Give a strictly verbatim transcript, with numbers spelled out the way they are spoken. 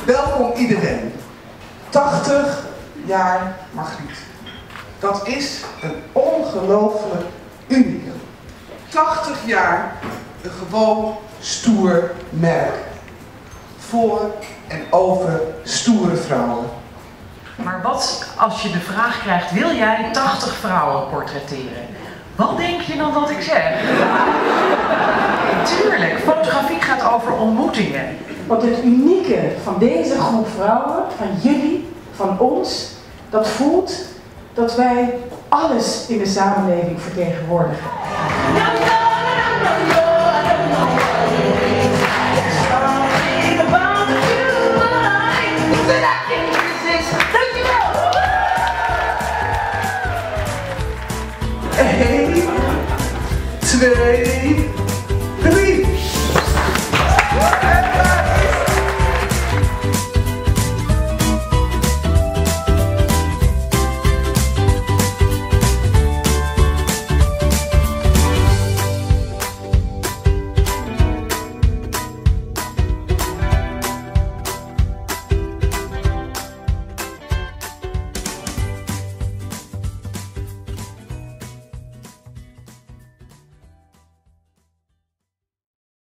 Welkom iedereen. tachtig jaar Margriet. Dat is een ongelooflijk unicum. tachtig jaar een gewoon stoer merk. Voor en over stoere vrouwen. Maar wat als je de vraag krijgt, wil jij tachtig vrouwen portretteren? Wat denk je dan dat ik zeg? Tuurlijk, fotografie gaat over ontmoetingen. Want het unieke van deze groep vrouwen, van jullie, van ons, dat voelt dat wij alles in de samenleving vertegenwoordigen. één, twee,